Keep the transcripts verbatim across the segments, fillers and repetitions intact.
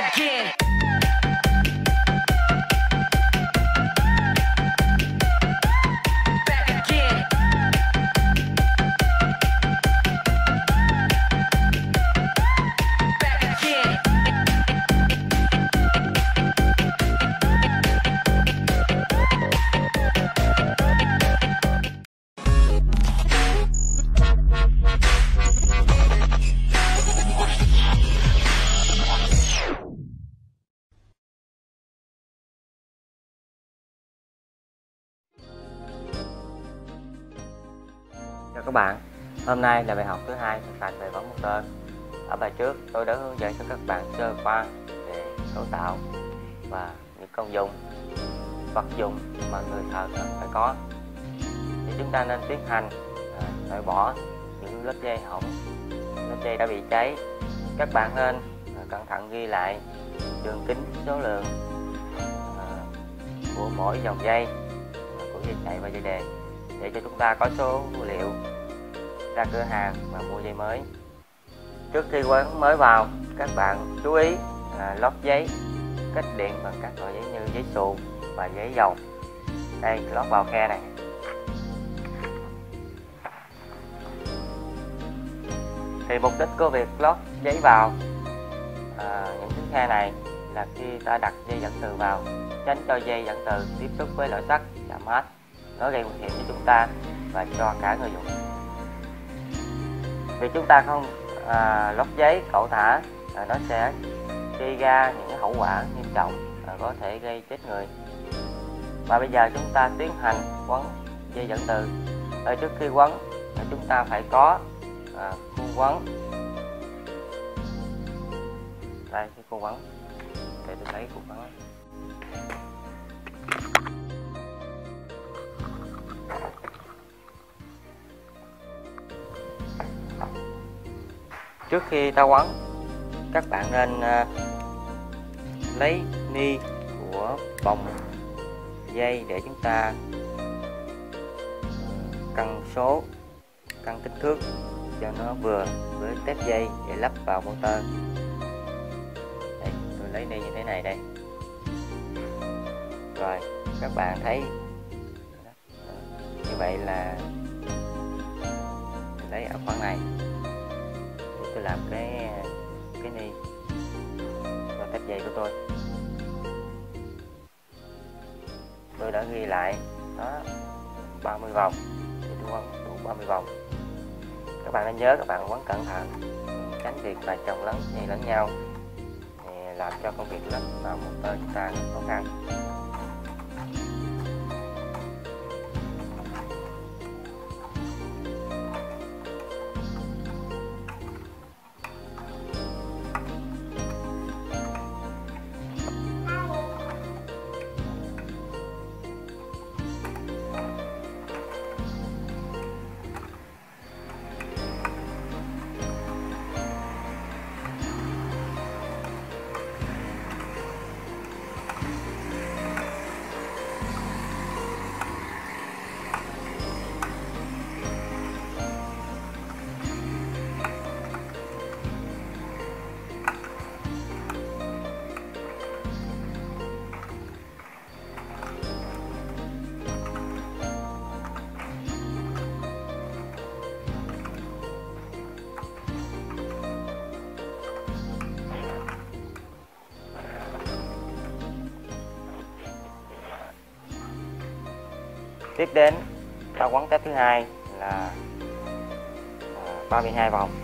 again. Back again. Back again. Chào các bạn, hôm nay là bài học thứ hai thực hành về võng motor. Ở bài trước tôi đã hướng dẫn cho các bạn sơ qua về cấu tạo và những công dụng, vật dụng mà người thợ cần phải có. Thì chúng ta nên tiến hành à, loại bỏ những lớp dây hỏng, lớp dây đã bị cháy. Các bạn nên à, cẩn thận ghi lại đường kính, số lượng à, của mỗi dòng dây, à, của dây chạy và dây đề, để cho chúng ta có số liệu ra cửa hàng và mua dây mới. Trước khi quấn mới vào, các bạn chú ý à, lót giấy cách điện bằng các loại giấy như giấy xù và giấy dầu. Đây, lót vào khe này. Thì mục đích của việc lót giấy vào à, những cái khe này là khi ta đặt dây dẫn từ vào, tránh cho dây dẫn từ tiếp xúc với lõi sắt chạm mát, nó gây nguy hiểm cho chúng ta và cho cả người dùng. Vì chúng ta không à, lót giấy cẩu thả, à, nó sẽ gây ra những hậu quả nghiêm trọng, à, có thể gây chết người. Và bây giờ chúng ta tiến hành quấn dây dẫn từ. Ở trước khi quấn, à, chúng ta phải có à, khuôn quấn. Đây, cái khuôn quấn. Để tôi lấy khuôn quấn. Trước khi ta quấn, các bạn nên uh, lấy ni của vòng dây để chúng ta uh, cân số, cân kích thước cho nó vừa với tép dây để lắp vào motor. Đây, tôi lấy ni như thế này đây. Rồi, các bạn thấy như vậy là mình lấy ở khoảng này. Tôi làm cái cái ni và tép dây của tôi. Tôi đã ghi lại đó ba mươi vòng, thì tôi quấn đủ ba mươi vòng. Các bạn nên nhớ các bạn quấn cẩn thận, tránh việc là chồng lấn dây lẫn nhau, thì làm cho công việc lắp vào motor chúng ta rất khó khăn. Tiếp đến ta quấn tép thứ hai là ba mươi hai vòng.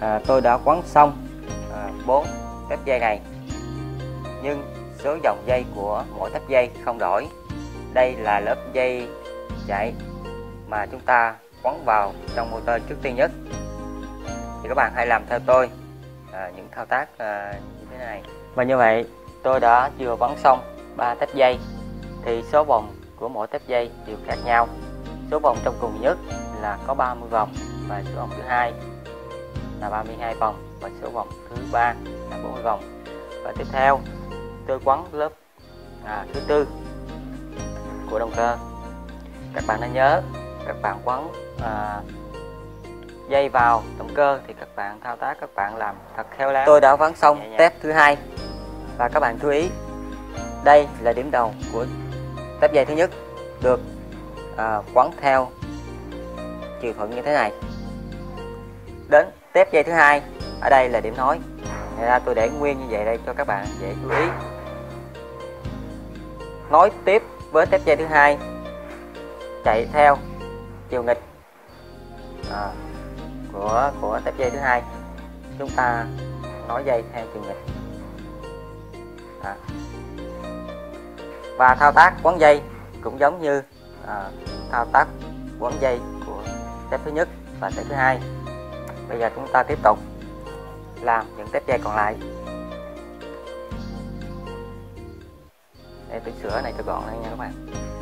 à, tôi đã quấn xong bốn à, tép dây này, nhưng số dòng dây của mỗi tép dây không đổi. Đây là lớp dây chạy mà chúng ta quấn vào trong motor trước tiên nhất. Thì các bạn hãy làm theo tôi à, những thao tác à, như thế này. Và như vậy tôi đã vừa quấn xong ba tép dây. Thì số vòng của mỗi tép dây đều khác nhau. Số vòng trong cùng nhất là có ba mươi vòng, và số vòng thứ hai là ba mươi hai vòng, và số vòng thứ ba là bốn mươi vòng. Và tiếp theo tôi quấn lớp à, thứ tư của động cơ. Các bạn nên nhớ, các bạn quấn à, dây vào động cơ thì các bạn thao tác, các bạn làm thật khéo léo. Tôi đã quấn xong tép thứ hai, và các bạn chú ý, đây là điểm đầu của tép dây thứ nhất, được à, quấn theo chiều thuận như thế này. Đến tép dây thứ hai, ở đây là điểm nối. Nên ra tôi để nguyên như vậy đây cho các bạn dễ chú ý. Nối tiếp với tép dây thứ hai, chạy theo chiều nghịch à, của của tép dây thứ hai, chúng ta nối dây theo chiều nghịch. À. Và thao tác quấn dây cũng giống như à, thao tác quấn dây của tép thứ nhất và tép thứ hai. Bây giờ chúng ta tiếp tục làm những tép dây còn lại. Để tôi sửa này cho gọn lại nha các bạn.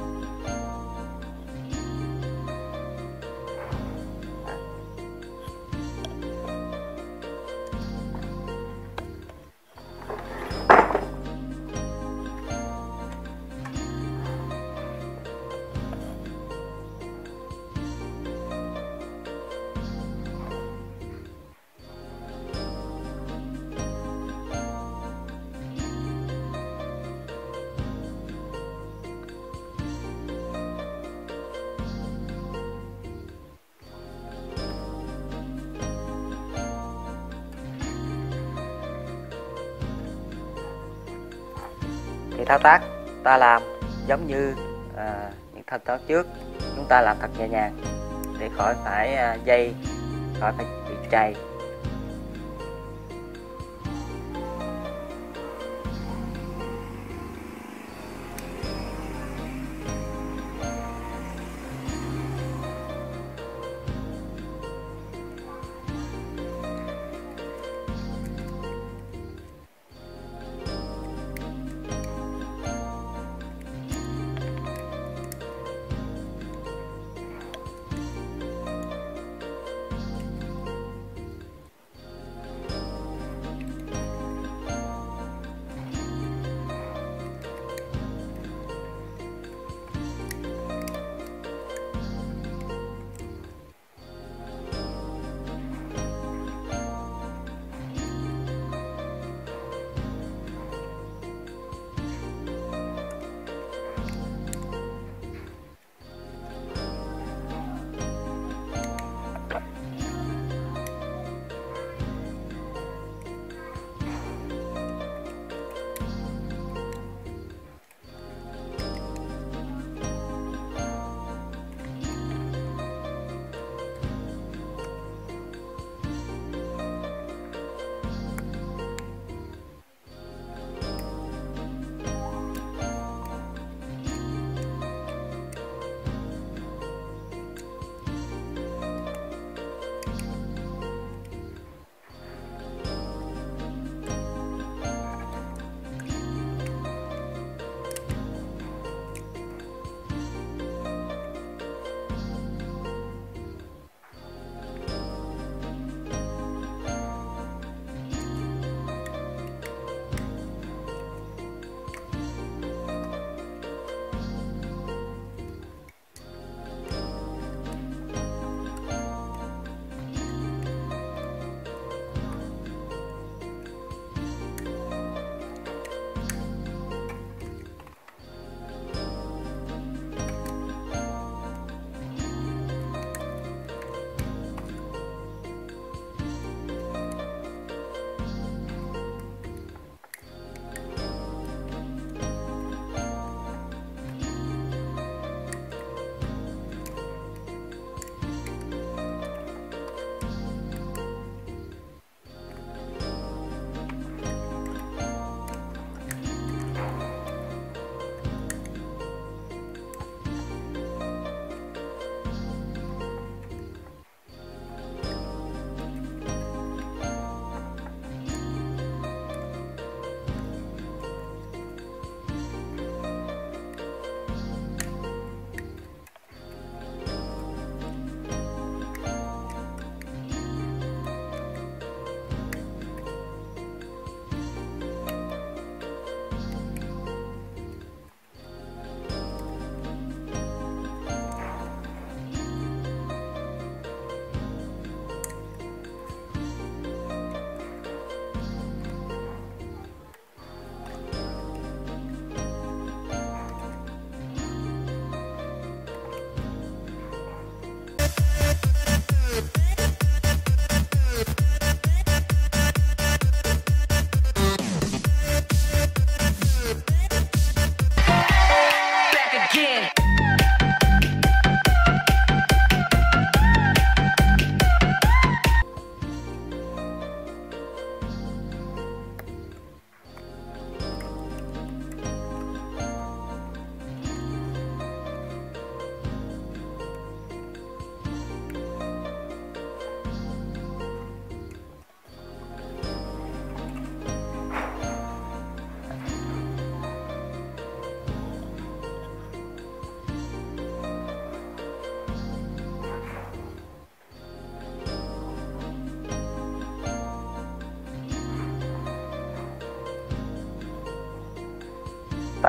Thì thao tác ta làm giống như à, những thao tác trước, chúng ta làm thật nhẹ nhàng để khỏi phải à, dây khỏi phải bị trầy.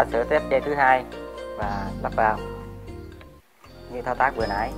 ta sửa tiếp dây thứ hai và lắp vào như thao tác vừa nãy.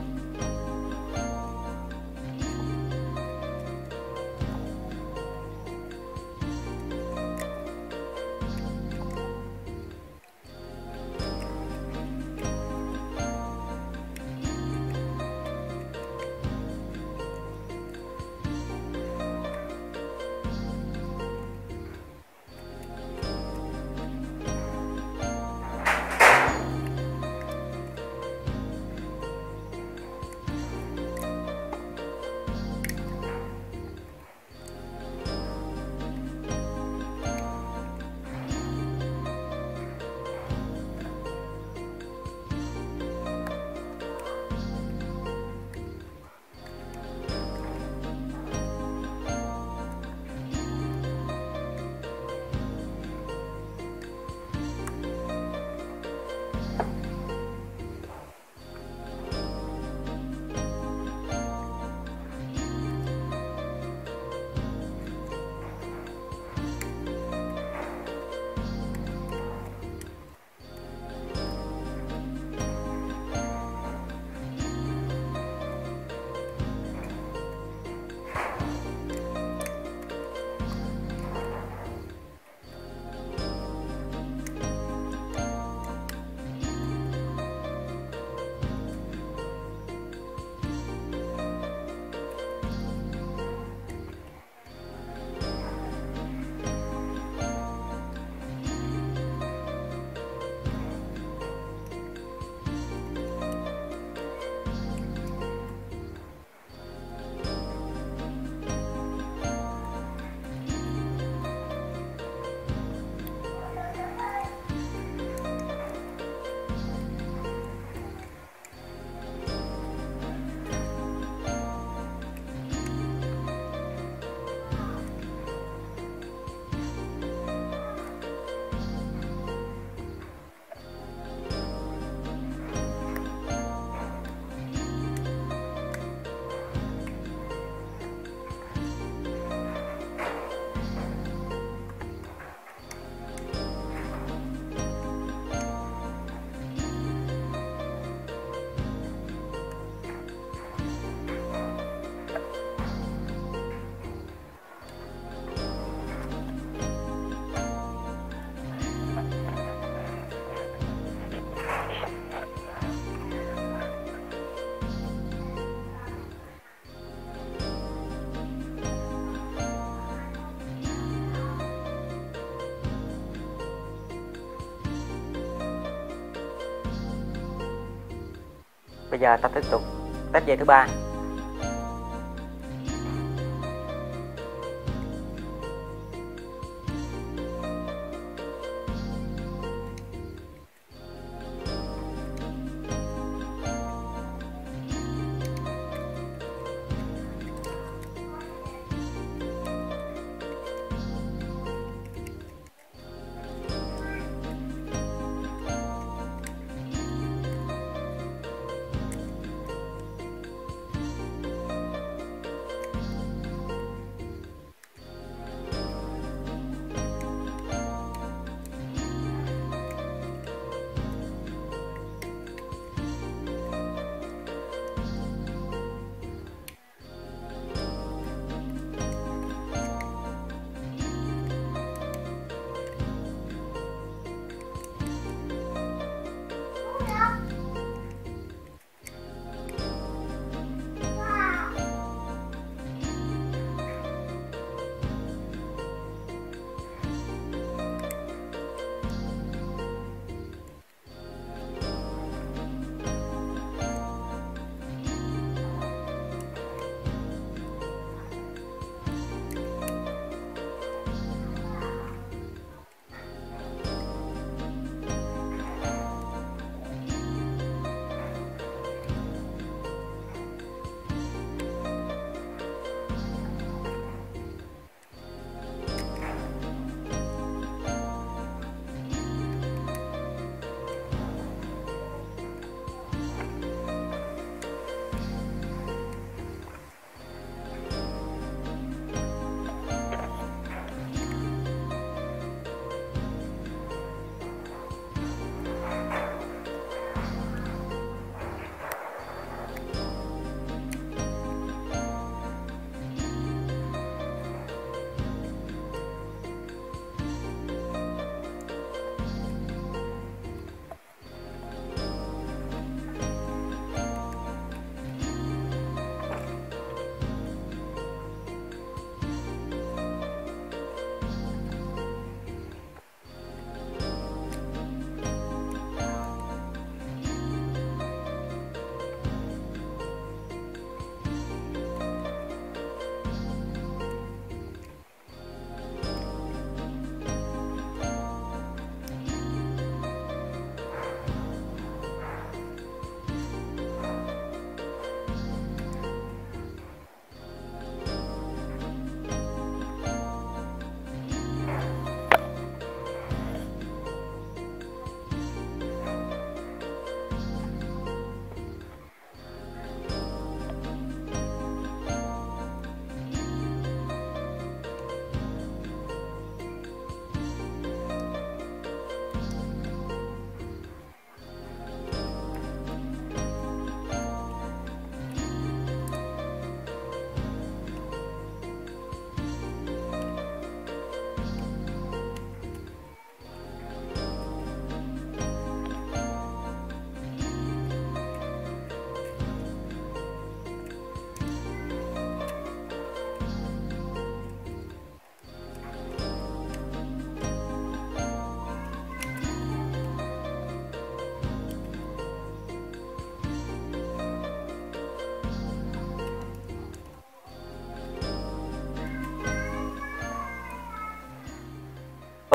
Bây giờ ta tiếp tục test dây thứ ba.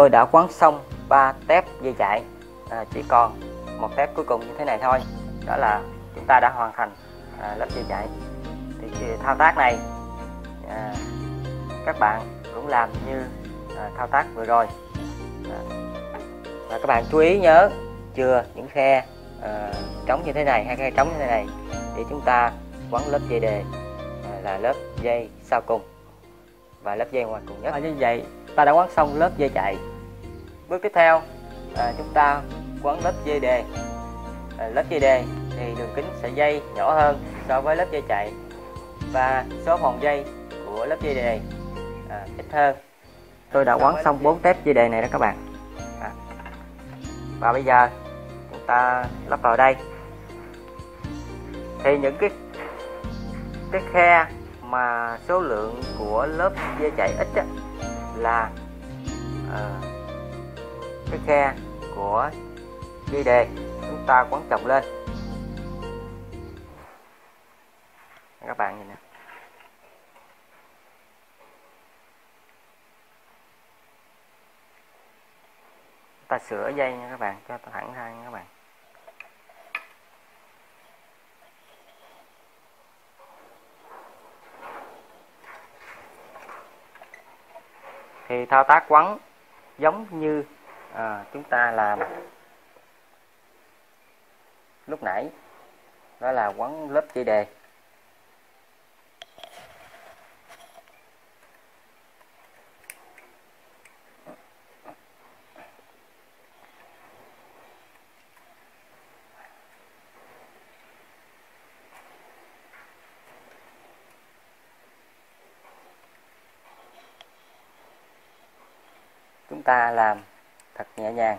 tôi đã quấn xong ba tép dây chạy, à, chỉ còn một tép cuối cùng như thế này thôi, đó là chúng ta đã hoàn thành à, lớp dây chạy. Thì thao tác này à, các bạn cũng làm như à, thao tác vừa rồi, à, và các bạn chú ý nhớ chừa những khe à, trống như thế này hay khe trống như thế này để chúng ta quấn lớp dây đề à, là lớp dây sau cùng và lớp dây ngoài cùng nhất. À, như vậy ta đã quấn xong lớp dây chạy. Bước tiếp theo à, chúng ta quấn lớp dây đề. À, lớp dây đề thì đường kính sợi dây nhỏ hơn so với lớp dây chạy và số vòng dây của lớp dây đề à, ít hơn. Tôi đã quấn xong bốn tép dây đề này đó các bạn. À. Và bây giờ chúng ta lắp vào đây. Thì những cái cái khe mà số lượng của lớp dây chạy ít á, là à, cái khe của dây đề chúng ta quấn chồng lên. Các bạn nhìn nè. Ta sửa dây nha các bạn, cho thẳng ra nha các bạn. Thì thao tác quấn giống như à, chúng ta làm lúc nãy, đó là quấn lớp dây đề. Chúng ta làm thật nhẹ nhàng.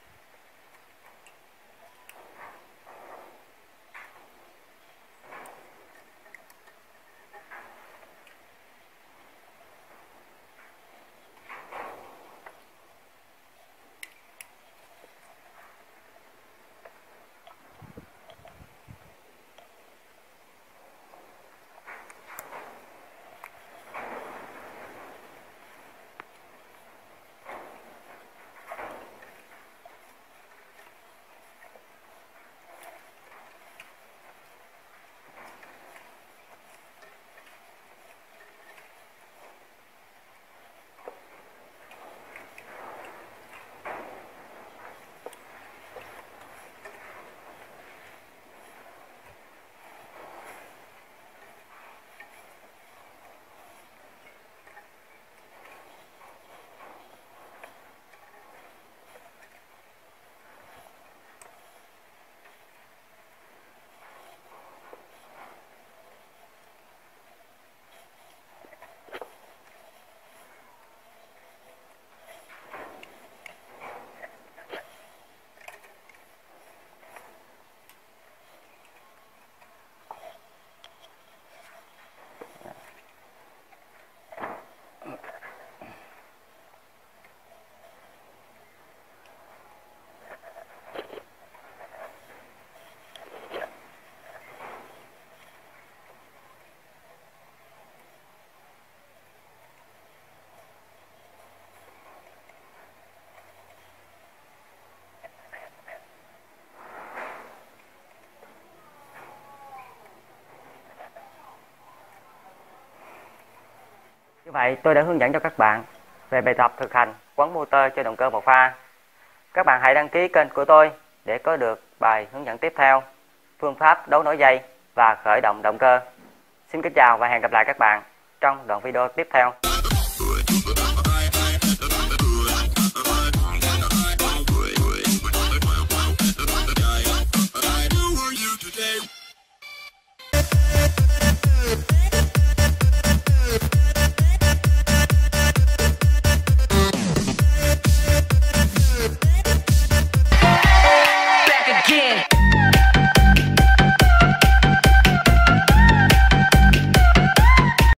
Như vậy tôi đã hướng dẫn cho các bạn về bài tập thực hành quấn motor cho động cơ một pha. Các bạn hãy đăng ký kênh của tôi để có được bài hướng dẫn tiếp theo, phương pháp đấu nối dây và khởi động động cơ. Xin kính chào và hẹn gặp lại các bạn trong đoạn video tiếp theo.